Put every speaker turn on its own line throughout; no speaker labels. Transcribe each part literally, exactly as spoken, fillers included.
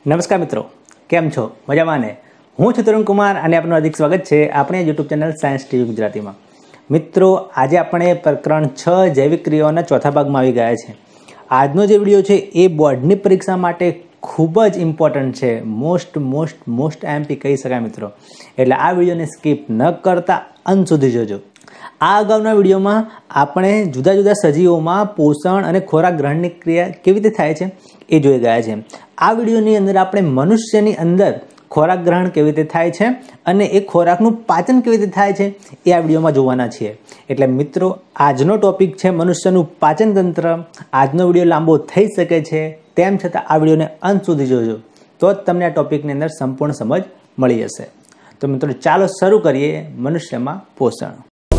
નમસ્કાર મિત્રો, કેમ છો? મજામાં ને? હું છું તરુણ કુમાર અને આપનું હાર્દિક સ્વાગત છે આપણે યુટ્યુબ ચેનલ સાયન્સ ટીવી ગુજરાતીમાં. મિત્રો, આજે આપણે પ્રકરણ છ જૈવિક ક્રિયાઓના ચોથા ભાગમાં આવી ગયા છે. આજનો જે વિડીયો છે એ બોર્ડની પરીક્ષા માટે ખૂબ જ ઇમ્પોર્ટન્ટ છે. મોસ્ટ મોસ્ટ મોસ્ટ એમપી કહી શકાય મિત્રો. એટલે આ વિડીયોને સ્કીપ ન કરતા અંત સુધી જોજો. આ અગાઉના વિડીયોમાં આપણે જુદા જુદા સજીવોમાં પોષણ અને ખોરાક ગ્રહણની ક્રિયા કેવી રીતે થાય છે એ જોઈ ગયા છે. આ વિડીયોની અંદર આપણે મનુષ્યની અંદર ખોરાક ગ્રહણ કેવી રીતે થાય છે અને એ ખોરાકનું પાચન કેવી રીતે થાય છે એ આ વિડીયોમાં જોવાના છીએ. એટલે મિત્રો, આજનો ટોપિક છે મનુષ્યનું પાચન તંત્ર. આજનો વિડીયો લાંબો થઈ શકે છે, તેમ છતાં આ વિડીયોને અંત સુધી જોજો, તો જ તમને આ ટોપિકની અંદર સંપૂર્ણ સમજ મળી જશે. તો મિત્રો, ચાલો શરૂ કરીએ મનુષ્યમાં પોષણ.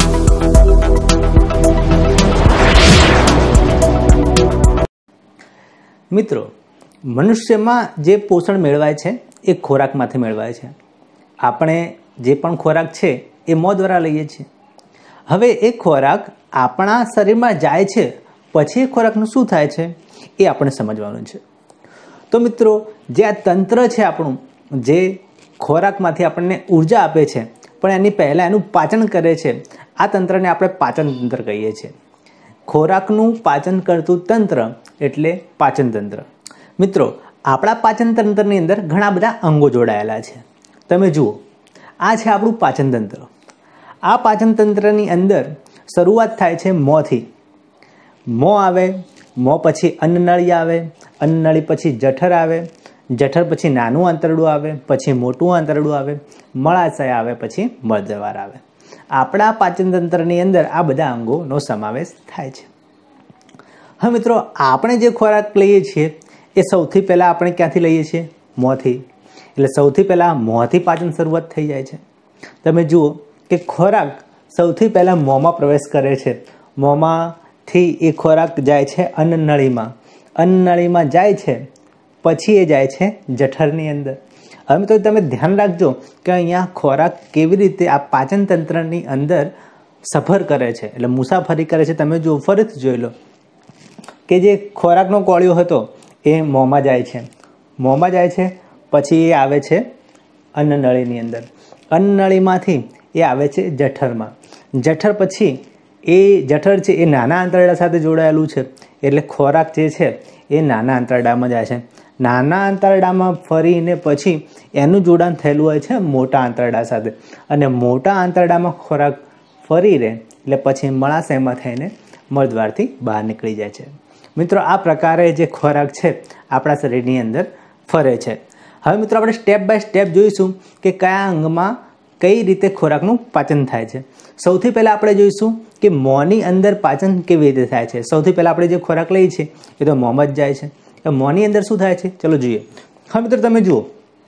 મિત્રો, મનુષ્યમાં જે પોષણ મેળવાય છે એ ખોરાકમાંથી મેળવાય છે. આપણે જે પણ ખોરાક છે એ મોં દ્વારા લઈએ છીએ. હવે એ ખોરાક આપણા શરીરમાં જાય છે, પછી એ ખોરાકનું શું થાય છે એ આપણે સમજવાનું છે. તો મિત્રો, જે આ તંત્ર છે આપણું, જે ખોરાકમાંથી આપણને ઉર્જા આપે છે પણ એની પહેલાં એનું પાચન કરે છે, આ તંત્રને આપણે પાચન તંત્ર કહીએ છીએ. ખોરાકનું પાચન કરતું તંત્ર એટલે પાચન તંત્ર. મિત્રો, આપણા પાચન તંત્રની અંદર ઘણા બધા અંગો જોડાયેલા છે. તમે જુઓ, આ છે આપણું પાચન તંત્ર. આ પાચન તંત્રની અંદર શરૂઆત થાય છે મોંથી. મોં આવે, મોં પછી અન્નનળી આવે, અન્નનળી પછી જઠર આવે, જઠર પછી નાનું આંતરડું આવે, પછી મોટું આંતરડું આવે, મળાશય આવે, પછી મળદ્વાર આવે. આપણા પાચન તંત્રની અંદર આ બધા અંગોનો સમાવેશ થાય છે. હવે મિત્રો, આપણે જે ખોરાક લઈએ છીએ એ સૌથી પહેલાં આપણે ક્યાંથી લઈએ છીએ? મોંથી. એટલે સૌથી પહેલાં મોંથી પાચન શરૂઆત થઈ જાય છે. તમે જુઓ કે ખોરાક સૌથી પહેલાં મોંમાં પ્રવેશ કરે છે. મોંમાંથી એ ખોરાક જાય છે અન્નનળીમાં. અન્નનળીમાં જાય છે, પછી એ જાય છે જઠરની અંદર. હવે મિત્રો, તમે ધ્યાન રાખજો કે અહીંયા ખોરાક કેવી રીતે આ પાચન તંત્રની અંદર સફર કરે છે, એટલે મુસાફરી કરે છે. તમે જુઓ, ફરીથી જોઈ લો કે જે ખોરાકનો કોળિયો હતો એ મોંમાં જાય છે. મોંમાં જાય છે, પછી એ આવે છે અન્નનળીની અંદર. અન્નનળીમાંથી એ આવે છે જઠરમાં. જઠર પછી એ જઠર છે એ નાના આંતરડા સાથે જોડાયેલું છે, એટલે ખોરાક જે છે એ નાના આંતરડામાં જાય છે. નાના આંતરડામાં ફરીને પછી એનું જોડાણ થયેલું હોય છે મોટા આંતરડા સાથે, અને મોટા આંતરડામાં ખોરાક ફરી રહે એટલે પછી મળાશયમાં થઈને મળદ્વારથી બહાર નીકળી જાય છે. મિત્રો, આ પ્રકારે જે ખોરાક છે આપણા શરીરની અંદર ફરે છે. હવે મિત્રો, આપણે સ્ટેપ બાય સ્ટેપ જોઈશું કે કયા અંગમાં કઈ રીતે ખોરાકનું પાચન થાય છે. સૌથી પહેલાં આપણે જોઈશું કે મોંની અંદર પાચન કેવી રીતે થાય છે. સૌથી પહેલાં આપણે જે ખોરાક લઈએ છીએ એ તો મોંમાં જ જાય છે. તો મોંની અંદર શું થાય છે ચલો જોઈએ. હવે મિત્રો, તમે જુઓ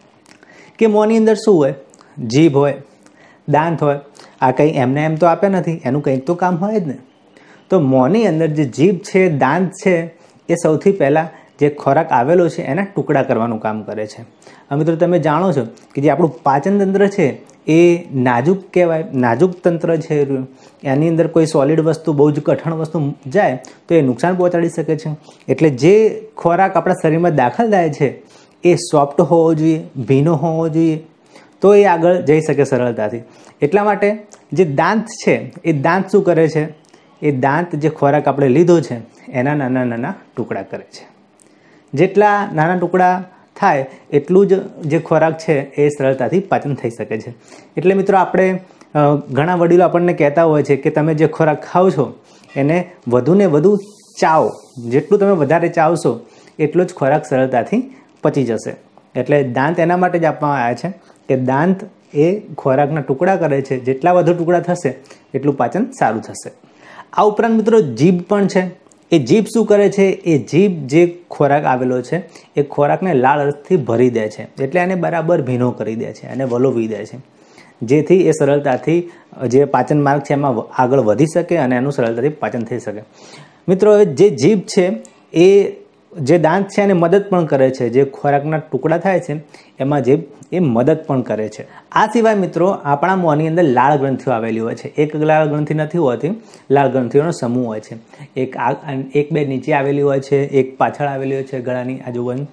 કે મોંની અંદર શું હોય? જીભ હોય, દાંત હોય. આ કંઈ એમને એમ તો આપ્યા નથી, એનું કંઈક તો કામ હોય જ ને. તો મોંની અંદર જે જીભ છે, દાંત છે, એ સૌથી પહેલાં જે ખોરાક આવેલો છે એના ટુકડા કરવાનું કામ કરે છે. હવે મિત્રો, તમે જાણો છો કે જે આપણું પાચન તંત્ર છે એ નાજુક કહેવાય, નાજુક તંત્ર છે. એની અંદર કોઈ સોલિડ વસ્તુ, બહુ જ કઠણ વસ્તુ જાય તો એ નુકસાન પહોંચાડી શકે છે. એટલે જે ખોરાક આપણા શરીરમાં દાખલ થાય છે એ સોફ્ટ હોવો જોઈએ, ભીનો હોવો જોઈએ, તો એ આગળ જઈ શકે સરળતાથી. એટલા માટે જે દાંત છે એ દાંત શું કરે છે? એ દાંત જે ખોરાક આપણે લીધો છે એના નાના નાના ટુકડા કરે છે. જેટલા નાના ટુકડા થાય એટલું જ જે ખોરાક છે એ સરળતાથી પાચન થઈ શકે છે. એટલે મિત્રો, આપણે ઘણા વડીલો આપણને કહેતા હોય છે કે તમે જે ખોરાક ખાઓ છો એને વધુ ને વધુ ચાવો. જેટલું તમે વધારે ચાવશો એટલો જ ખોરાક સરળતાથી પચી જશે. એટલે દાંત એના માટે જ આપવામાં આવ્યા છે કે દાંત એ ખોરાકના ટુકડા કરે છે. જેટલા વધુ ટુકડા થશે એટલું પાચન સારું થશે. આ ઉપરાંત મિત્રો, જીભ પણ છે. એ જીભ શું કરે છે? એ જીભ જે ખોરાક આવેલો છે એ ખોરાકને લાળ રસથી ભરી દે છે, એટલે એને બરાબર ભીનો કરી દે છે અને વલોવી દે છે, જેથી એ સરળતાથી જે પાચન માર્ગ છે એમાં આગળ વધી શકે અને એનું સરળતાથી પાચન થઈ શકે. મિત્રો, જે જીભ છે એ જે દાંત છે એને મદદ પણ કરે છે. જે ખોરાકના ટુકડા થાય છે એમાં જીભ એ મદદ પણ કરે છે. આ સિવાય મિત્રો, આપણા મોંની અંદર લાળ ગ્રંથિઓ આવેલી હોય છે. એક લાળ ગ્રંથિ નથી હોતી, લાળ ગ્રંથિઓનો સમૂહ હોય છે. એક આ એક બે નીચે આવેલી હોય છે, એક પાછળ આવેલી હોય છે ગળાની આજુબાજુ,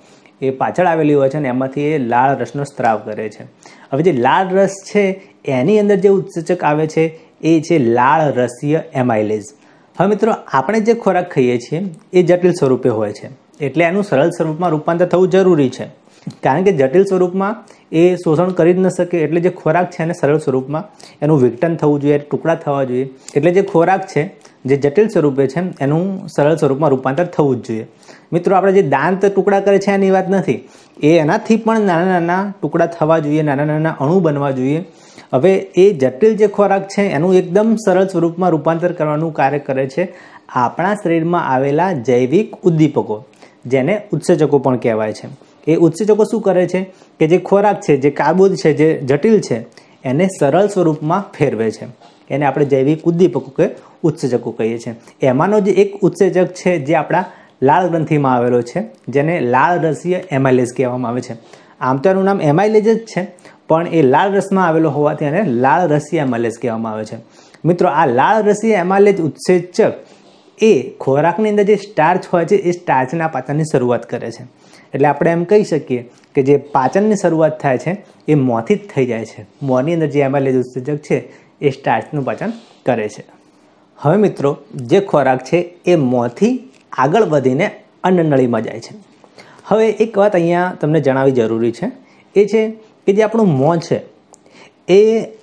એ પાછળ આવેલી હોય છે અને એમાંથી એ લાળ રસનો સ્ત્રાવ કરે છે. હવે જે લાળ રસ છે એની અંદર જે ઉત્સેચક આવે છે એ છે લાળ રસીય એમાઇલેઝ. હવે મિત્રો આપણે જે ખોરાક ખાઈએ છીએ એ જટિલ સ્વરૂપે હોય છે, એટલે એનું સરળ સ્વરૂપમાં રૂપાંતર થવું જરૂરી છે, કારણ કે જટિલ સ્વરૂપમાં એ શોષણ કરી જ ન શકે. એટલે જે ખોરાક છે એને સરળ સ્વરૂપમાં એનું વિઘટન થવું જોઈએ, ટુકડા થવા જોઈએ. એટલે જે ખોરાક છે જે જટિલ સ્વરૂપે છે એનું સરળ સ્વરૂપમાં રૂપાંતર થવું જ જોઈએ. મિત્રો આપણે જે દાંત ટુકડા કરે છે એની વાત નથી, એ એનાથી પણ નાના નાના ટુકડા થવા જોઈએ, નાના નાના અણુ બનવા જોઈએ. હવે એ જટિલ જે ખોરાક છે એનું એકદમ સરળ સ્વરૂપમાં રૂપાંતર કરવાનું કાર્ય કરે છે આપણા શરીરમાં આવેલા જૈવિક ઉદ્દીપકો, જેને ઉત્સેચકો પણ કહેવાય છે. એ ઉત્સેચકો શું કરે છે કે જે ખોરાક છે, જે કાર્બોદ છે, જે જટિલ છે એને સરળ સ્વરૂપમાં ફેરવે છે. એને આપણે જૈવિક ઉદ્દીપકો કે ઉત્સેચકો કહીએ છીએ. એમાંનો જે એક ઉત્સેચક છે જે આપણા લાળ ગ્રંથિમાં આવેલો છે, જેને લાળ રસીય એમાઇલેઝ કહેવામાં આવે છે. આમ તો એનું નામ એમાઇલેઝ જ છે, પણ એ લાળ રસમાં આવેલો હોવાથી એને લાળ રસીય એમાઇલેઝ કહેવામાં આવે છે. મિત્રો આ લાળ રસીય એમાઇલેઝ ઉત્સેચક એ ખોરાકની અંદર જે સ્ટાર્ચ હોય છે એ સ્ટાર્ચના પાચનની શરૂઆત કરે છે. એટલે આપણે એમ કહી શકીએ કે જે પાચનની શરૂઆત થાય છે એ મોંથી જ થઈ જાય છે. મોંની અંદર જે એમાઇલેઝ ઉત્સેચક છે એ સ્ટાર્ચનું પાચન કરે છે. હવે મિત્રો જે ખોરાક છે એ મોંથી આગળ વધીને અન્નનળીમાં જાય છે. હવે એક વાત અહીંયા તમને જણાવવી જરૂરી છે, એ છે કે જે આપણું મોં છે એ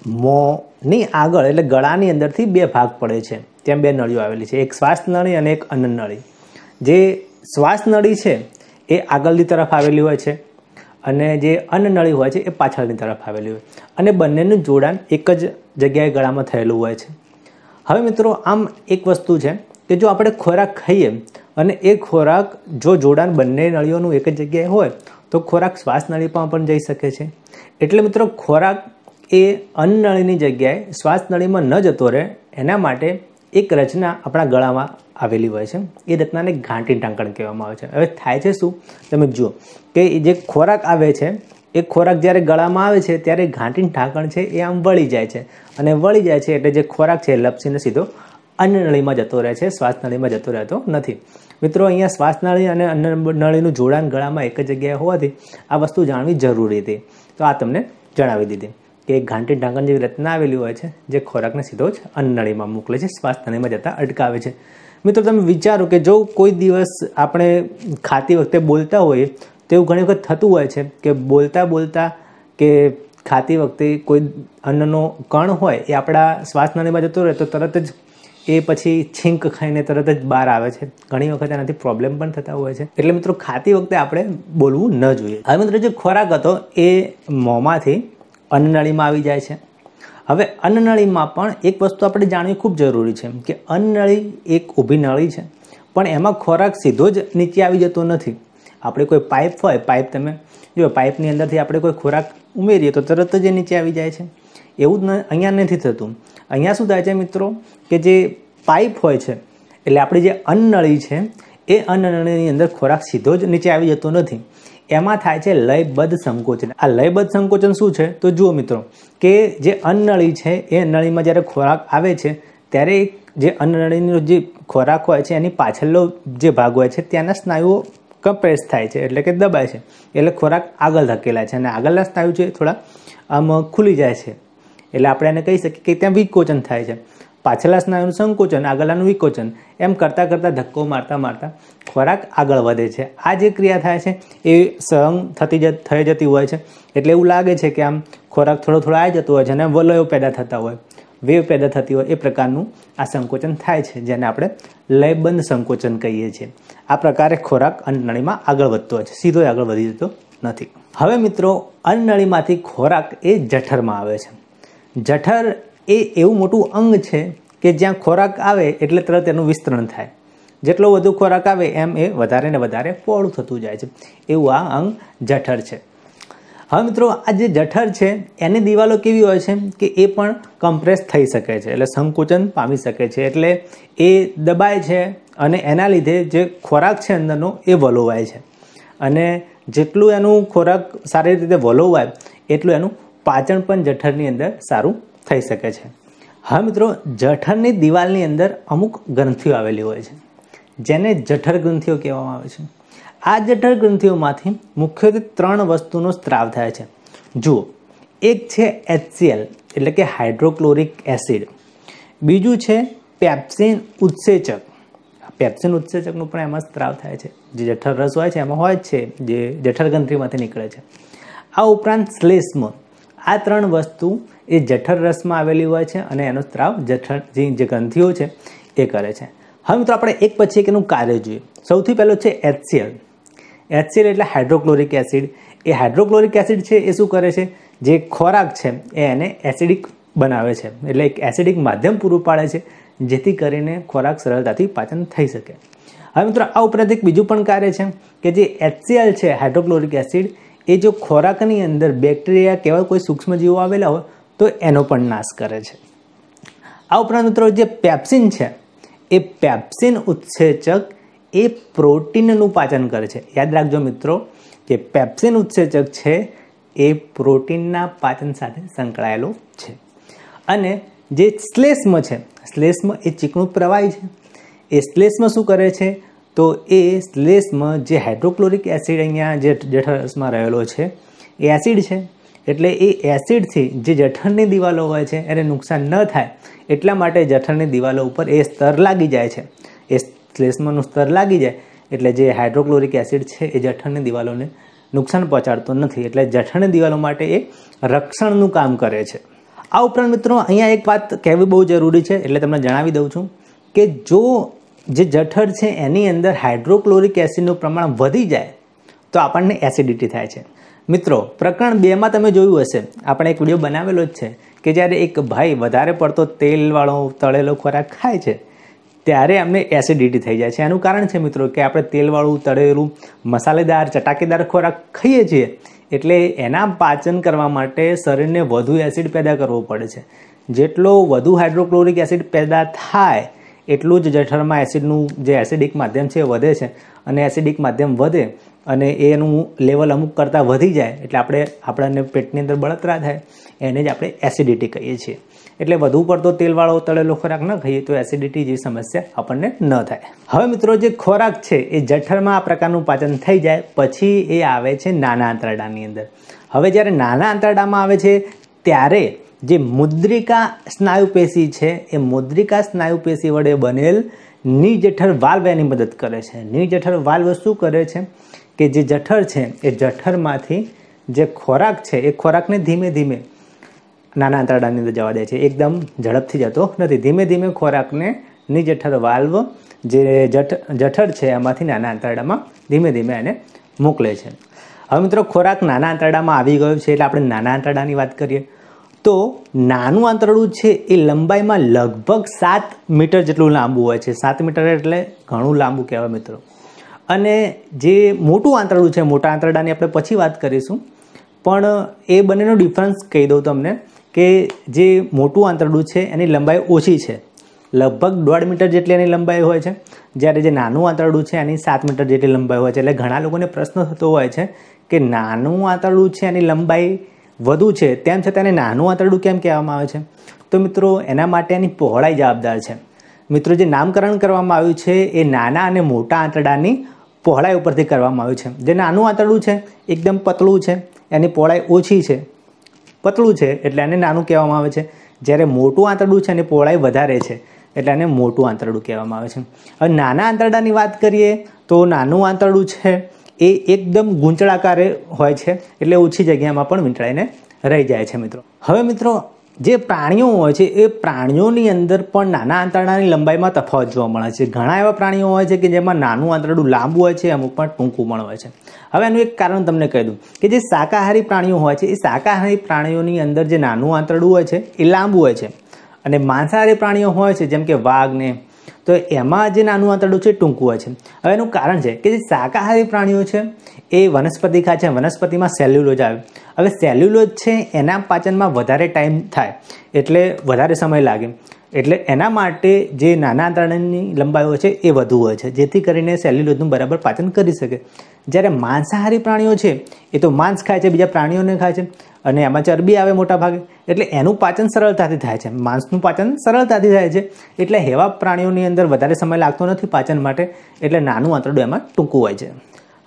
મોંની આગળ એટલે ગળાની અંદરથી બે ભાગ પડે છે. ત્યાં બે નળીઓ આવેલી છે, એક શ્વાસ નળી અને એક અન્ન નળી. જે શ્વાસ નળી છે એ આગળની તરફ આવેલી હોય છે અને જે અન્ન નળી હોય છે એ પાછળની તરફ આવેલી હોય, અને બંનેનું જોડાણ એક જ જગ્યાએ ગળામાં થયેલું હોય છે. હવે મિત્રો આમ એક વસ્તુ છે કે જો આપણે ખોરાક ખાઈએ અને એ ખોરાક જો જોડાણ બંને નળીઓનું એક જ જગ્યાએ હોય તો ખોરાક શ્વાસ નળીમાં પણ જઈ શકે છે. એટલે મિત્રો ખોરાક એ અન્ન નળીની જગ્યાએ શ્વાસ નળીમાં ન જતો રહે એના માટે એક રચના આપણા ગળામાં આવેલી હોય છે. એ રચનાને ઘાંટી ઢાંકણ કહેવામાં આવે છે. હવે થાય છે શું, તમે જુઓ કે જે ખોરાક આવે છે એ ખોરાક જ્યારે ગળામાં આવે છે ત્યારે ઘાંટી ઢાંકણ છે એ આમ વળી જાય છે, અને વળી જાય છે એટલે જે ખોરાક છે એ લપસીને સીધો અન્ન નળીમાં જતો રહે છે, શ્વાસ નળીમાં જતો રહેતો નથી. મિત્રો અહીંયા શ્વાસ નળી અને અન્ન નળીનું જોડાણ ગળામાં એક જ જગ્યાએ હોવાથી આ વસ્તુ જાણવી જરૂરી હતી, તો આ તમને જણાવી દીધી કે એક ઘાંટી ઢાંકણ જેવી રચના આવેલી હોય છે જે ખોરાકને સીધો જ અન્ન નળીમાં મોકલે છે, શ્વાસ નળીમાં જતાં અટકાવે છે. મિત્રો તમે વિચારો કે જો કોઈ દિવસ આપણે ખાતી વખતે બોલતા હોઈએ તો એવું ઘણી વખત થતું હોય છે કે બોલતા બોલતા કે ખાતી વખતે કોઈ અન્નનો કણ હોય એ આપણા શ્વાસ નળીમાં જતો રહે તો તરત જ એ પછી છીંક ખાઈને તરત જ બહાર આવે છે. ઘણી વખત એનાથી પ્રોબ્લેમ પણ થતા હોય છે. એટલે મિત્રો ખાતી વખતે આપણે બોલવું ન જોઈએ. હવે મિત્રો જે ખોરાક હતો એ મોંમાંથી અન્નનળીમાં આવી જાય છે. હવે અન્નનળીમાં પણ એક વસ્તુ આપણે જાણવી ખૂબ જરૂરી છે કે અન્નનળી એક ઊભી નળી છે, પણ એમાં ખોરાક સીધો જ નીચે આવી જતો નથી. આપણે કોઈ પાઇપ હોય, પાઇપ તમે જો પાઇપની અંદરથી આપણે કોઈ ખોરાક ઉમેરીએ તો તરત જ એ નીચે આવી જાય છે. એવું જ અહીંયા નથી થતું. અહીંયા શું થાય છે મિત્રો કે જે પાઇપ હોય છે એટલે આપણી જે અન્નનળી છે એ અન્નનળીની અંદર ખોરાક સીધો જ નીચે આવી જતો નથી. એમાં થાય છે લયબદ્ધ સંકોચન. આ લયબદ્ધ સંકોચન શું છે તો જુઓ મિત્રો કે જે અન્નનળી છે એ નળીમાં જ્યારે ખોરાક આવે છે ત્યારે જે અન્નનળીનો જે ખોરાક હોય છે એની પાછળનો જે ભાગ હોય છે ત્યાંના સ્નાયુઓ કમ્પ્રેસ થાય છે, એટલે કે દબાય છે, એટલે ખોરાક આગળ ધકેલાય છે અને આગળના સ્નાયુ છે થોડા આમ ખુલી જાય છે. એટલે આપણે એને કહી શકીએ કે ત્યાં વિકોચન થાય છે. પાછળના સ્નાયુનું સંકોચન, આગળનું વિકોચન, એમ કરતાં કરતાં ધક્કો મારતા મારતા ખોરાક આગળ વધે છે. આ જે ક્રિયા થાય છે એ સળંગ થતી જ થઈ જતી હોય છે. એટલે એવું લાગે છે કે આમ ખોરાક થોડો થોડો આવી જતો હોય છે અને વલયો પેદા થતા હોય, વેવ પેદા થતી હોય, એ પ્રકારનું આ સંકોચન થાય છે, જેને આપણે લયબંધ સંકોચન કહીએ છીએ. આ પ્રકારે ખોરાક અન્નનળીમાં આગળ વધતો હોય છે, સીધો આગળ વધી જતો નથી. હવે મિત્રો અન્નનળીમાંથી ખોરાક એ જઠરમાં આવે છે. જઠર એ એવું મોટું અંગ છે કે જ્યાં ખોરાક આવે એટલે તરત એનું વિસ્તરણ થાય. જેટલો વધુ ખોરાક આવે એમ એ વધારે ને વધારે પહોળું થતું જાય છે. એવું આ અંગ જઠર છે. હવે મિત્રો આ જે જઠર છે એની દિવાલો કેવી હોય છે કે એ પણ કમ્પ્રેસ થઈ શકે છે, એટલે સંકોચન પામી શકે છે, એટલે એ દબાય છે અને એના લીધે જે ખોરાક છે અંદરનો એ વલોવાય છે. અને જેટલું એનું ખોરાક સારી રીતે વલોવાય એટલું એનું પાચન પણ જઠરની અંદર સારું થઈ શકે છે. હા મિત્રો, જઠરની દિવાલની અંદર અમુક ગ્રંથિઓ આવેલી હોય છે જેને જઠર ગ્રંથિઓ કહેવામાં આવે છે. આ જઠર ગ્રંથિઓમાંથી મુખ્યત્વે ત્રણ વસ્તુનો સ્ત્રાવ થાય છે. જુઓ, એક છે એચસીએલ એટલે કે હાઇડ્રોક્લોરિક એસિડ, બીજું છે પેપ્સિન ઉત્સેચક. પેપ્સિન ઉત્સેચકનું પણ એમાં સ્ત્રાવ થાય છે, જે જઠર રસ હોય છે એમાં હોય જ છે, જે જઠર ગ્રંથિમાંથી નીકળે છે. આ ઉપરાંત શ્લેષ્મ, આ ત્રણ વસ્તુ એ જઠર રસમાં આવેલી હોય છે અને એનો સ્ત્રાવ જઠર જે ગ્રંથિઓ છે એ કરે છે. હવે મિત્રો આપણે એક પછી એક એનું કાર્ય જોઈએ. સૌથી પહેલો છે એચસીએલ. એચસીએલ એટલે હાઇડ્રોક્લોરિક એસિડ. એ હાઇડ્રોક્લોરિક એસિડ છે એ શું કરે છે, જે ખોરાક છે એ એને એસિડિક બનાવે છે, એટલે એક એસિડિક માધ્યમ પૂરું પાડે છે, જેથી કરીને ખોરાક સરળતાથી પાચન થઈ શકે. હવે મિત્રો આ ઉપરાંત એક બીજું પણ કાર્ય છે કે જે એચસીએલ છે હાઇડ્રોક્લોરિક એસિડ એ જો ખોરાકની અંદર બેક્ટેરિયા કેવા કોઈ સૂક્ષ્મજીવો આવેલા હોય તો એનો પણ નાશ કરે છે. આ ઉપરાંત મિત્રો જે પેપ્સિન છે એ પેપ્સિન ઉત્સેચક એ પ્રોટીનનું પાચન કરે છે. યાદ રાખજો મિત્રો કે પેપ્સિન ઉત્સેચક છે એ પ્રોટીનના પાચન સાથે સંકળાયેલો છે. અને જે શ્લેષ્મ છે, શ્લેષ્મ એ ચીકણું પ્રવાહી છે. એ શ્લેષ્મ શું કરે છે, તો એ શ્લેષ્મ જે હાઇડ્રોક્લોરિક એસિડ અહીંયા જે જઠરરસમાં રહેલો છે એ એસિડ છે, એટલે એ એસિડથી જે જઠરની દિવાલો હોય છે એને નુકસાન ન થાય એટલા માટે જઠરની દિવાલો ઉપર એ સ્તર લાગી જાય છે. એ શ્લેષ્મનું સ્તર લાગી જાય એટલે જે હાઇડ્રોક્લોરિક એસિડ છે એ જઠરની દિવાલોને નુકસાન પહોંચાડતો નથી, એટલે જઠરની દિવાલો માટે એ રક્ષણનું કામ કરે છે. આ ઉપરાંત મિત્રો અહીંયા એક વાત કહેવી બહુ જરૂરી છે, એટલે તમને જણાવી દઉં છું કે જો જે જઠર છે એની અંદર હાઇડ્રોક્લોરિક એસિડનું પ્રમાણ વધી જાય તો આપણને એસિડિટી થાય છે. મિત્રો પ્રકરણ બેમાં તમે જોયું હશે, આપણે એક વિડીયો બનાવેલો જ છે કે જ્યારે એક ભાઈ વધારે પડતો તેલવાળો તળેલો ખોરાક ખાય છે ત્યારે અમને એસિડિટી થઈ જાય છે. એનું કારણ છે મિત્રો કે આપણે તેલવાળું તળેલું મસાલેદાર ચટાકેદાર ખોરાક ખાઈએ છીએ, એટલે એના પાચન કરવા માટે શરીરને વધુ એસિડ પેદા કરવો પડે છે. જેટલો વધુ હાઇડ્રોક્લોરિક એસિડ પેદા થાય એટલું જ જઠરમાં એસિડનું જે એસિડિક માધ્યમ છે એ વધે છે, અને એસિડિક માધ્યમ વધે અને એનું લેવલ અમુક કરતાં વધી જાય એટલે આપણે આપણને પેટની અંદર બળતરા થાય, એને જ આપણે એસિડિટી કહીએ છીએ. એટલે વધુ પડતો તેલવાળો તળેલો ખોરાક ન ખાઈએ તો એસિડિટી જેવી સમસ્યા આપણને ન થાય. હવે મિત્રો જે ખોરાક છે એ જઠરમાં આ પ્રકારનું પાચન થઈ જાય પછી એ આવે છે નાના આંતરડાની અંદર. હવે જ્યારે નાના આંતરડામાં આવે છે ત્યારે જે મુદ્રિકા સ્નાયુપેશી છે એ મુદ્રિકા સ્નાયુપેશી વડે બનેલ નિજઠર વાલ્વ એની મદદ કરે છે. નિજઠર વાલ્વ શું કરે છે કે જે જઠર છે એ જઠરમાંથી જે ખોરાક છે એ ખોરાકને ધીમે ધીમે નાના આંતરડાની અંદર જવા દે છે, એકદમ ઝડપથી જતો નથી. ધીમે ધીમે ખોરાકને નિજઠર વાલ્વ જે જઠ જઠર છે એમાંથી નાના આંતરડામાં ધીમે ધીમે એને મોકલે છે. હવે મિત્રો ખોરાક નાના આંતરડામાં આવી ગયો છે એટલે આપણે નાના આંતરડાની વાત કરીએ તો નાનું આંતરડું છે એ લંબાઈમાં લગભગ સાત મીટર જેટલું લાંબુ હોય છે. સાત મીટર એટલે ઘણું લાંબુ કહેવાય મિત્રો. અને જે મોટું આંતરડું છે, મોટા આંતરડાની આપણે પછી વાત કરીશું, પણ એ બંનેનો ડિફરન્સ કહી દઉં તમને કે જે મોટું આંતરડું છે એની લંબાઈ ઓછી છે, લગભગ દોઢ મીટર જેટલી એની લંબાઈ હોય છે, જ્યારે જે નાનું આંતરડું છે એની સાત મીટર જેટલી લંબાઈ હોય છે. એટલે ઘણા લોકોને પ્રશ્ન થતો હોય છે કે નાનું આંતરડું છે એની લંબાઈ વધુ છે તેમ છતાં એને નાનું આંતરડું કેમ કહેવામાં આવે છે? તો મિત્રો એના માટે એની પહોળાઈ જવાબદાર છે. મિત્રો જે નામકરણ કરવામાં આવ્યું છે એ નાના અને મોટા આંતરડાની પહોળાઈ ઉપરથી કરવામાં આવ્યું છે. જે નાનું આંતરડું છે એકદમ પતળું છે, એની પહોળાઈ ઓછી છે, પતળું છે એટલે એને નાનું કહેવામાં આવે છે. જ્યારે મોટું આંતરડું છે એની પહોળાઈ વધારે છે એટલે એને મોટું આંતરડું કહેવામાં આવે છે. હવે નાના આંતરડાની વાત કરીએ તો નાનું આંતરડું છે એ એકદમ ગૂંચળાકારે હોય છે, એટલે ઓછી જગ્યામાં પણ વીંટળાઈને રહી જાય છે મિત્રો. હવે મિત્રો જે પ્રાણીઓ હોય છે એ પ્રાણીઓની અંદર પણ નાના આંતરડાની લંબાઈમાં તફાવત જોવા મળે છે. ઘણા એવા પ્રાણીઓ હોય છે કે જેમાં નાનું આંતરડું લાંબુ હોય છે, અમુક પણ ટૂંકું પણ હોય છે. હવે એનું એક કારણ તમને કહી દઉં કે જે શાકાહારી પ્રાણીઓ હોય છે એ શાકાહારી પ્રાણીઓની અંદર જે નાનું આંતરડું હોય છે એ લાંબુ હોય છે, અને માંસાહારી પ્રાણીઓ હોય છે જેમ કે વાઘને, તો એમાં જે નાનું આંતરડું છે ટૂંકું હોય છે. હવે એનું કારણ છે કે જે શાકાહારી પ્રાણીઓ છે એ વનસ્પતિ ખાય છે, વનસ્પતિમાં સેલ્યુલોજ આવે. હવે સેલ્યુલોજ છે એના પાચનમાં વધારે ટાઈમ થાય એટલે વધારે સમય લાગે, એટલે એના માટે જે નાના આંતરડાની લંબાઈ હોય છે એ વધુ હોય છે, જેથી કરીને સેલ્યુલોજનું બરાબર પાચન કરી શકે. જ્યારે માંસાહારી પ્રાણીઓ છે એ તો માંસ ખાય છે, બીજા પ્રાણીઓને ખાય છે, અને એમાં ચરબી આવે મોટા ભાગે, એટલે એનું પાચન સરળતાથી થાય છે. માંસનું પાચન સરળતાથી થાય છે એટલે એવા પ્રાણીઓની અંદર વધારે સમય લાગતો નથી પાચન માટે, એટલે નાનું આંતરડું એમાં ટૂંકું હોય છે.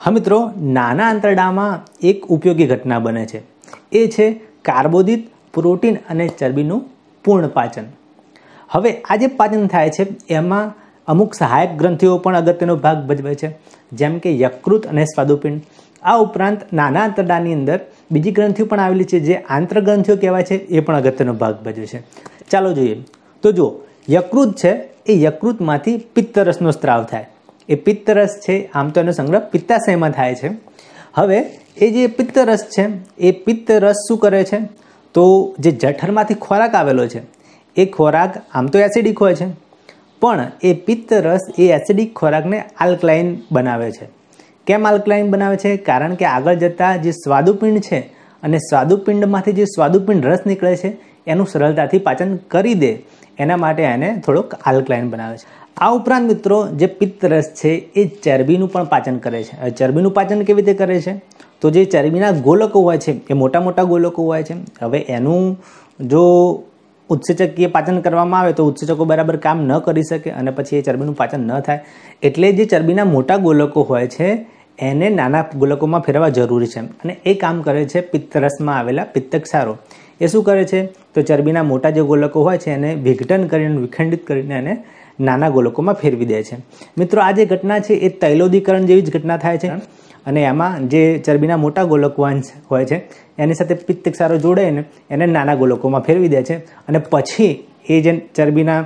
હા મિત્રો, નાના આંતરડામાં એક ઉપયોગી ઘટના બને છે, એ છે કાર્બોદિત, પ્રોટીન અને ચરબીનું પૂર્ણ પાચન. હવે આ જે પાચન થાય છે એમાં અમુક સહાયક ગ્રંથિઓ પણ અગત્યનો ભાગ ભજવે છે, જેમ કે યકૃત અને સ્વાદુપિંડ. આ ઉપરાંત નાના આંતરડાની અંદર બીજી ગ્રંથિઓ પણ આવેલી છે જે આંતરગ્રંથિઓ કહેવાય છે, એ પણ અગત્યનો ભાગ ભજવે છે. ચાલો જોઈએ. તો જો યકૃત છે એ યકૃતમાંથી પિત્તરસનો સ્ત્રાવ થાય. એ પિત્તરસ છે આમ તો એનો સંગ્રહ પિત્તાશયમાં થાય છે. હવે એ જે પિત્તરસ છે એ પિત્તરસ શું કરે છે, તો જે જઠરમાંથી ખોરાક આવેલો છે એ ખોરાક આમ તો એસિડિક હોય છે, પણ એ પિત્તરસ એ એસિડિક ખોરાકને આલ્કલાઇન બનાવે છે. કેમ આલ્કલાઇન બનાવે છે? કારણ કે આગળ જતાં જે સ્વાદુપિંડ છે અને સ્વાદુપિંડમાંથી જે સ્વાદુપિંડ રસ નીકળે છે એનું સરળતાથી પાચન કરી દે, એના માટે એને થોડોક આલ્કલાઇન બનાવે છે. આ ઉપરાંત મિત્રો જે પિત્તરસ છે એ ચરબીનું પણ પાચન કરે છે. હવે ચરબીનું પાચન કેવી રીતે કરે છે? તો જે ચરબીના ગોલકો હોય છે એ મોટા મોટા ગોલકો હોય છે. હવે એનું જો ઉત્સેચકીય પાચન કરવામાં આવે તો ઉત્સેચકો બરાબર કામ ન કરી શકે અને પછી એ ચરબીનું પાચન ન થાય. એટલે જે ચરબીના મોટા ગોલકો હોય છે એને નાના ગોલકોમાં ફેરવવા જરૂરી છે, અને એ કામ કરે છે પિત્તરસમાં આવેલા પિત્તક્ષારો. એ શું કરે છે? તો ચરબીના મોટા જે ગોલકો હોય છે એને વિઘટન કરીને વિખંડિત કરીને એને નાના ગોલકોમાં ફેરવી દે છે. મિત્રો, આ જે ઘટના છે એ તૈલોદીકરણ જેવી જ ઘટના થાય છે, અને એમાં જે ચરબીના મોટા ગોલકો હોય છે એની સાથે પિત્તક્ષારો જોડાઈને એને નાના ગોલકોમાં ફેરવી દે છે, અને પછી એ જે ચરબીના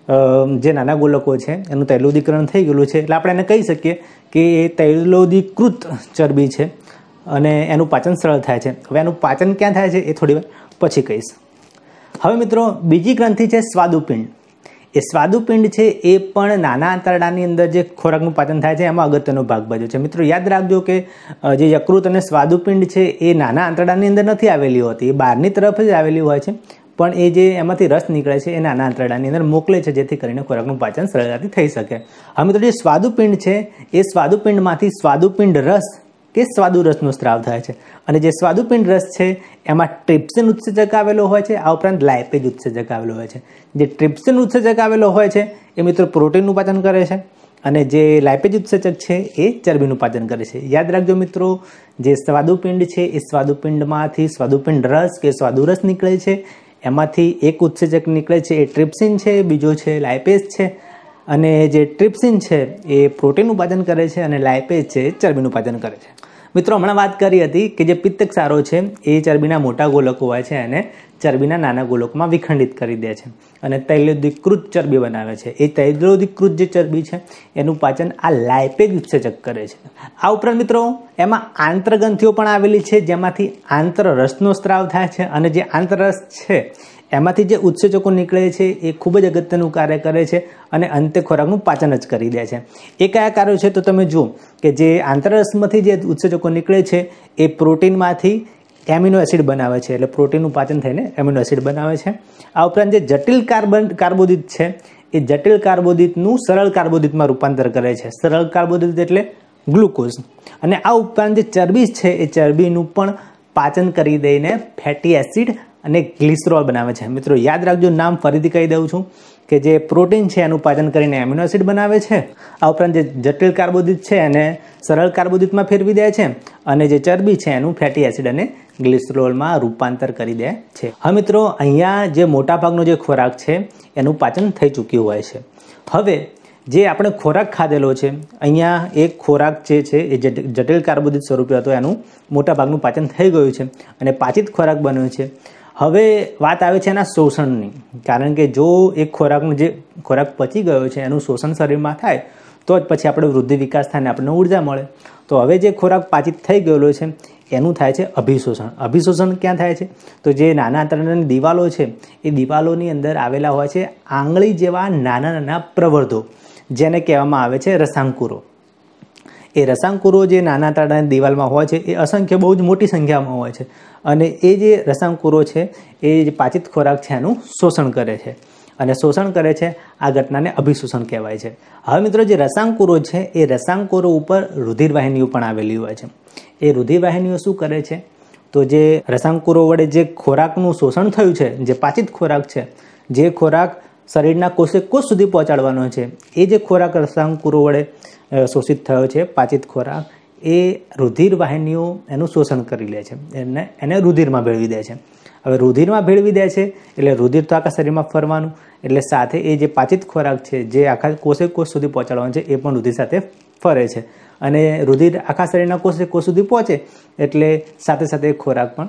જે નાના ગોલકો છે એનું તૈલોદીકરણ થઈ ગયેલું છે, એટલે આપણે એને કહી શકીએ કે એ તૈલોદીકૃત ચરબી છે અને એનું પાચન સરળ થાય છે. હવે એનું પાચન ક્યાં થાય છે એ થોડી વાર પછી કહીશ. હવે મિત્રો, બીજી ગ્રંથિ છે સ્વાદુપિંડ. એ સ્વાદુપિંડ છે એ પણ નાના આંતરડાની અંદર જે ખોરાકનું પાચન થાય છે એમાં અગત્યનો ભાગ ભજવે છે. મિત્રો, યાદ રાખજો કે જે યકૃત અને સ્વાદુપિંડ છે એ નાના આંતરડાની અંદર નથી આવેલી હોતી, એ બહારની તરફ જ આવેલી હોય છે, પણ એ જે એમાંથી રસ નીકળે છે એ નાના આંતરડાની અંદર મોકલે છે, જેથી કરીને ખોરાકનું પાચન સરળતાથી થઈ શકે. હવે મિત્રો, જે સ્વાદુપિંડ છે એ સ્વાદુપિંડમાંથી સ્વાદુપિંડ રસ કે સ્વાદુરસનો સ્ત્રાવ થાય છે, અને જે સ્વાદુપિંડ રસ છે એમાં ટ્રિપ્સિન ઉત્સેચક આવેલો હોય છે. આ ઉપરાંત લાઇપેજ ઉત્સેચક આવેલો હોય છે. જે ટ્રિપ્સિન ઉત્સેચક આવેલો હોય છે એ મિત્રો પ્રોટીનનું પાચન કરે છે, અને જે લાઇપેજ ઉત્સેચક છે એ ચરબીનું પાચન કરે છે. યાદ રાખજો મિત્રો, જે સ્વાદુપિંડ છે એ સ્વાદુપિંડમાંથી સ્વાદુપિંડ રસ કે સ્વાદુરસ નીકળે છે, એમાંથી એક ઉત્સેચક નીકળે છે એ ટ્રિપ્સિન છે, બીજો છે લાઇપેજ છે, અને જે ટ્રિપ્સિન છે એ પ્રોટીનનું પાચન કરે છે અને લાઇપેજ છે એ ચરબીનું પાચન કરે છે. મિત્રો, હમણાં વાત કરી હતી કે જે પિત્તક્ષારો છે એ ચરબીના મોટા ગોલકો હોય છે અને ચરબીના નાના ગોલકોમાં વિખંડિત કરી દે છે અને તૈલોદીકૃત ચરબી બનાવે છે. એ તૈલોદીકૃત જે ચરબી છે એનું પાચન આ લાઇપેજ ઉત્સેચક કરે છે. આ ઉપરાંત મિત્રો, એમાં આંતરગ્રંથિઓ પણ આવેલી છે જેમાંથી આંતરરસનો સ્ત્રાવ થાય છે, અને જે આંતરરસ છે એમાંથી જે ઉત્સેચકો નીકળે છે એ ખૂબ જ અગત્યનું કાર્ય કરે છે અને અંતે ખોરાકનું પાચન જ કરી દે છે. એ કયા કાર્યો છે? તો તમે જુઓ કે જે આંતરરસમાંથી જે ઉત્સેચકો નીકળે છે એ પ્રોટીનમાંથી એમિનો એસિડ બનાવે છે, એટલે પ્રોટીનનું પાચન થઈને એમિનો એસિડ બનાવે છે. આ ઉપરાંત જે જટિલ કાર્બન કાર્બોદિત છે એ જટિલ કાર્બોદિતનું સરળ કાર્બોદિતમાં રૂપાંતર કરે છે. સરળ કાર્બોદિત એટલે ગ્લુકોઝ. અને આ ઉપરાંત જે ચરબી છે એ ચરબીનું પણ પાચન કરી દઈને ફેટી એસિડ અને ગ્લિસરોલ બનાવે છે. મિત્રો, યાદ રાખજો, નામ ફરીથી કહી દઉં છું કે જે પ્રોટીન છે એનું પાચન કરીને એમિનો એસિડ બનાવે છે. આ ઉપરાંત જે જટિલ કાર્બોદિત છે એને સરળ કાર્બોદિતમાં ફેરવી દે છે, અને જે ચરબી છે એનું ફેટી એસિડ અને ગ્લિસરોલમાં રૂપાંતર કરી દે છે. હવે મિત્રો, અહીંયા જે મોટાભાગનો જે ખોરાક છે એનું પાચન થઈ ચૂક્યું હોય છે. હવે જે આપણે ખોરાક ખાધેલો છે, અહીંયા એક ખોરાક જે છે એ જટિલ કાર્બોદિત સ્વરૂપે હતો, એનું મોટાભાગનું પાચન થઈ ગયું છે અને પાચિત ખોરાક બન્યો છે. હવે વાત આવે છે એના શોષણની, કારણ કે જો એક ખોરાકનો જે ખોરાક પચી ગયો છે એનું શોષણ શરીરમાં થાય તો જ પછી આપણે વૃદ્ધિ વિકાસ થાય અને આપણને ઉર્જા મળે. તો હવે જે ખોરાક પાચિત થઈ ગયેલો છે એનું થાય છે અભિશોષણ. અભિશોષણ ક્યાં થાય છે? તો જે નાના આંતરડાની દિવાલો છે એ દિવાલોની અંદર આવેલા હોય છે આંગળી જેવા નાના નાના પ્રવર્ધો, જેને કહેવામાં આવે છે રસાંકુરો. એ રસાંકુરો જે નાના આંતરડાની દિવાલમાં હોય છે એ અસંખ્ય બહુ જ મોટી સંખ્યામાં હોય છે, અને એ જે રસાંકુરો છે એ જે પાચિત ખોરાક છે એનું શોષણ કરે છે, અને શોષણ કરે છે. આ ઘટનાને અભિશોષણ કહેવાય છે. હવે મિત્રો, જે રસાંકુરો છે એ રસાંકુરો ઉપર રુધિરવાહિનીઓ પણ આવેલી હોય છે. એ રુધિરવાહિનીઓ શું કરે છે? તો જે રસાંકુરો વડે જે ખોરાકનું શોષણ થયું છે, જે પાચિત ખોરાક છે, જે ખોરાક શરીરના કોષે કોષ સુધી પહોંચાડવાનો છે, એ જે ખોરાક રસાંકુરો વડે શોષિત થયો છે પાચિત ખોરાક, એ રુધિર વાહિનીઓ એનું શોષણ કરી લે છે, એને એને રુધિરમાં ભેળવી દે છે. હવે રુધિરમાં ભેળવી દે છે એટલે રુધિર તો આખા શરીરમાં ફરવાનું, એટલે સાથે એ જે પાચિત ખોરાક છે જે આખા કોષે કોષ સુધી પહોંચાડવાનો છે એ પણ રુધિર સાથે ફરે છે, અને રુધિર આખા શરીરના કોષે કોષ સુધી પહોંચે એટલે સાથે સાથે ખોરાક પણ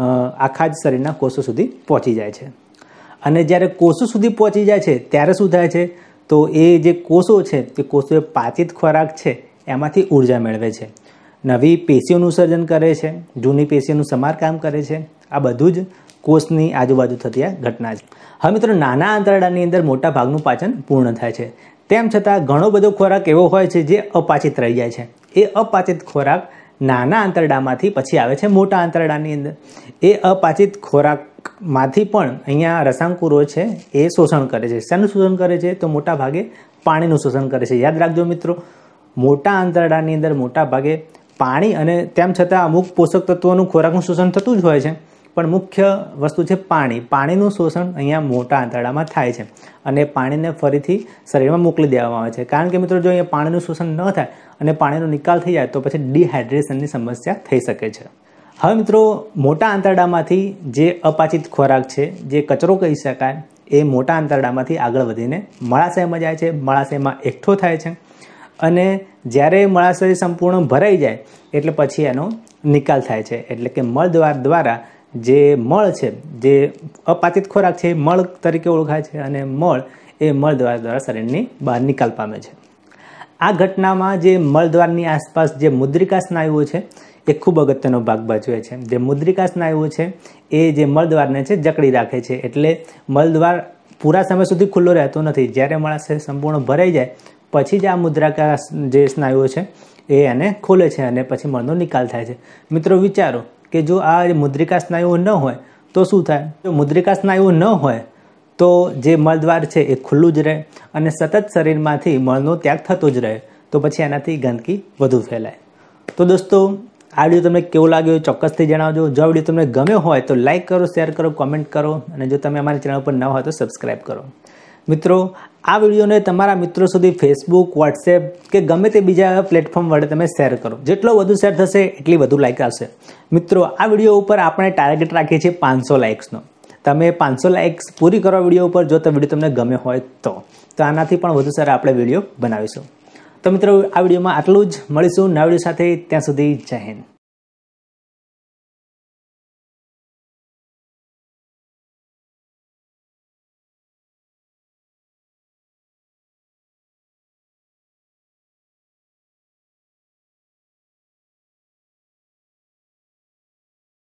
આખા જ શરીરના કોષો સુધી પહોંચી જાય છે. અને જ્યારે કોષો સુધી પહોંચી જાય છે ત્યારે શું થાય છે, તો એ જે કોષો છે તે કોષો પાચિત ખોરાક છે એમાંથી ઉર્જા મેળવે છે, નવી પેશીઓનું સર્જન કરે છે, જૂની પેશીઓનું સમારકામ કરે છે. આ બધું જ કોષની આજુબાજુ થતી આ ઘટના છે. હવે મિત્રો, નાના આંતરડાની અંદર મોટા ભાગનું પાચન પૂર્ણ થાય છે, તેમ છતાં ઘણો બધો ખોરાક એવો હોય છે જે અપાચિત રહી જાય છે. એ અપાચિત ખોરાક નાના આંતરડામાંથી પછી આવે છે મોટા આંતરડાની અંદર. એ અપાચિત ખોરાકમાંથી પણ અહીંયા રસાંકુરો છે એ શોષણ કરે છે. શાનું શોષણ કરે છે? તો મોટા ભાગે પાણીનું શોષણ કરે છે. યાદ રાખજો મિત્રો, મોટા આંતરડાની અંદર મોટા ભાગે પાણી અને તેમ છતાં અમુક પોષક તત્વોનું ખોરાકનું શોષણ થતું જ હોય છે, પણ મુખ્ય વસ્તુ છે પાણી. પાણીનું શોષણ અહીંયા મોટા આંતરડામાં થાય છે અને પાણીને ફરીથી શરીરમાં મોકલી દેવામાં આવે છે. કારણ કે મિત્રો, જો અહીંયા પાણીનું શોષણ ન થાય અને પાણીનો નિકાલ થઈ જાય તો પછી ડિહાઇડ્રેશનની સમસ્યા થઈ શકે છે. હવે મિત્રો, મોટા આંતરડામાંથી જે અપાચિત ખોરાક છે, જે કચરો કહી શકાય, એ મોટા આંતરડામાંથી આગળ વધીને મળાશયમાં જાય છે, મળાશયમાં એકઠો થાય છે, અને જ્યારે મળાશય સંપૂર્ણ ભરાઈ જાય એટલે પછી એનો નિકાલ થાય છે. એટલે કે મળદ્વાર દ્વારા જે મળ છે, જે અપાચિત ખોરાક છે, મળ તરીકે ઓળખાય છે, અને મળ એ મળદ્વાર દ્વારા શરીરની બહાર નિકાલ પામે છે. આ ઘટનામાં જે મળદ્વારની આસપાસ જે મુદ્રિકા સ્નાયુઓ છે એ ખૂબ અગત્યનો ભાગ ભજવે છે. જે મુદ્રિકા સ્નાયુઓ છે એ જે મળદ્વારને છે જકડી રાખે છે, એટલે મળદ્વાર પૂરા સમય સુધી ખુલ્લો રહેતો નથી. જ્યારે મળાશય સંપૂર્ણ ભરાઈ જાય પછી જ આ મુદ્રિકા જે સ્નાયુઓ છે એ એને ખોલે છે અને પછી મળનો નિકાલ થાય છે. મિત્રો વિચારો કે જો આ મુદ્રિકા સ્નાયુઓ ન હોય તો શું થાય? જો મુદ્રિકા સ્નાયુઓ ન હોય તો જે મળદ્વાર છે એ ખુલ્લું જ રહે અને સતત શરીરમાંથી મળનો ત્યાગ થતો જ રહે, તો પછી એનાથી ગંદકી વધુ ફેલાય. તો દોસ્તો, આ વિડીયો તમને કેવો લાગ્યો ચોક્કસથી જણાવજો. જો આ વિડીયો તમને ગમ્યો હોય તો લાઇક કરો, શેર કરો, કોમેન્ટ કરો, અને જો તમે અમારી ચેનલ પર ન હોય તો સબસ્ક્રાઈબ કરો. મિત્રો, આ વિડીયોને તમારા મિત્રો સુધી ફેસબુક, વોટ્સએપ કે ગમે તે બીજા પ્લેટફોર્મ વડે તમે શેર કરો. જેટલો વધુ શેર થશે એટલી વધુ લાઇક આવશે. મિત્રો, આ વિડીયો ઉપર આપણે ટાર્ગેટ રાખીએ છીએ પાંચસો લાઇક્સનો. તમે પાંચસો લાઇક્સ પૂરી કરો વિડીયો ઉપર, જો તો વિડીયો તમને ગમે હોય તો તો આનાથી પણ વધુ સારા આપણે વિડીયો બનાવીશું. તો મિત્રો, આ વિડીયોમાં આટલું જ. મળીશું નવા વિડીયો સાથે. ત્યાં સુધી જય હિન્દ.